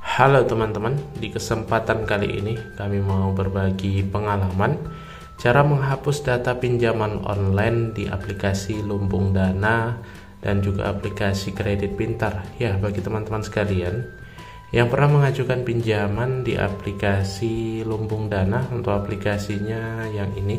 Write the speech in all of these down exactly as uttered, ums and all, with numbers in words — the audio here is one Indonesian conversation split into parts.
Halo teman-teman, di kesempatan kali ini kami mau berbagi pengalaman cara menghapus data pinjaman online di aplikasi Lumbung Dana dan juga aplikasi kredit pintar. Ya, bagi teman-teman sekalian yang pernah mengajukan pinjaman di aplikasi Lumbung Dana, untuk aplikasinya yang ini,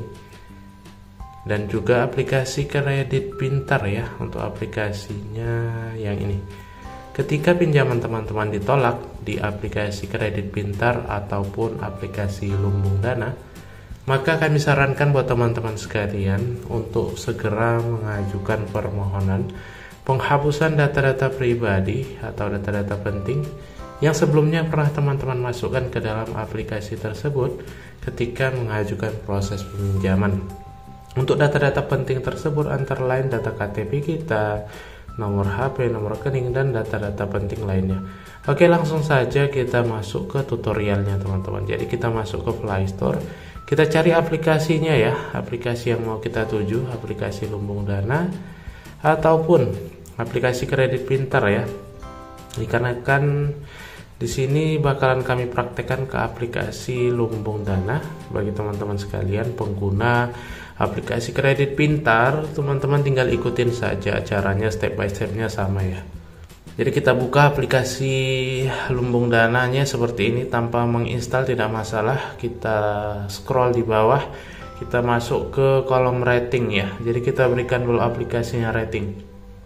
dan juga aplikasi kredit pintar ya, untuk aplikasinya yang ini. Ketika pinjaman teman-teman ditolak di aplikasi kredit pintar ataupun aplikasi Lumbung Dana, maka kami sarankan buat teman-teman sekalian untuk segera mengajukan permohonan penghapusan data-data pribadi atau data-data penting yang sebelumnya pernah teman-teman masukkan ke dalam aplikasi tersebut ketika mengajukan proses peminjaman. Untuk data-data penting tersebut antara lain data K T P kita, nomor H P, nomor rekening, dan data-data penting lainnya. Oke, langsung saja kita masuk ke tutorialnya teman-teman. Jadi kita masuk ke Play Store, kita cari aplikasinya ya, aplikasi yang mau kita tuju, aplikasi Lumbung Dana ataupun aplikasi kredit pintar ya. Dikarenakan di sini bakalan kami praktekkan ke aplikasi Lumbung Dana. Bagi teman-teman sekalian pengguna aplikasi kredit pintar, teman-teman tinggal ikutin saja caranya, step by stepnya sama ya. Jadi kita buka aplikasi Lumbung Dananya seperti ini tanpa menginstal, tidak masalah. Kita scroll di bawah, kita masuk ke kolom rating ya. Jadi kita berikan dulu aplikasinya rating.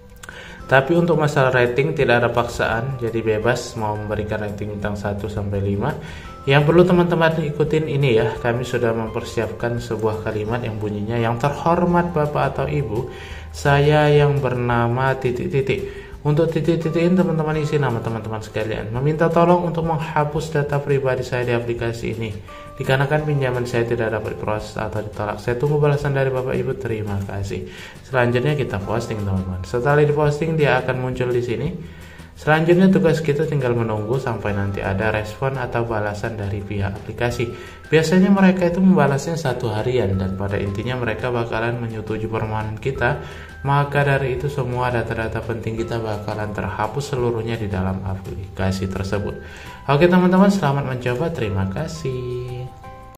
Tapi untuk masalah rating tidak ada paksaan, jadi bebas mau memberikan rating bintang satu sampai lima. Yang perlu teman-teman ikutin ini ya, kami sudah mempersiapkan sebuah kalimat yang bunyinya, yang terhormat Bapak atau Ibu, saya yang bernama titik-titik. Untuk titik-titik ini teman-teman isi nama teman-teman sekalian. Meminta tolong untuk menghapus data pribadi saya di aplikasi ini, dikarenakan pinjaman saya tidak dapat diproses atau ditolak. Saya tunggu balasan dari Bapak Ibu, terima kasih. Selanjutnya kita posting teman-teman. Setelah diposting dia akan muncul di sini. Selanjutnya tugas kita tinggal menunggu sampai nanti ada respon atau balasan dari pihak aplikasi. Biasanya mereka itu membalasnya satu harian, dan pada intinya mereka bakalan menyetujui permohonan kita. Maka dari itu semua data-data penting kita bakalan terhapus seluruhnya di dalam aplikasi tersebut. Oke teman-teman, selamat mencoba, terima kasih.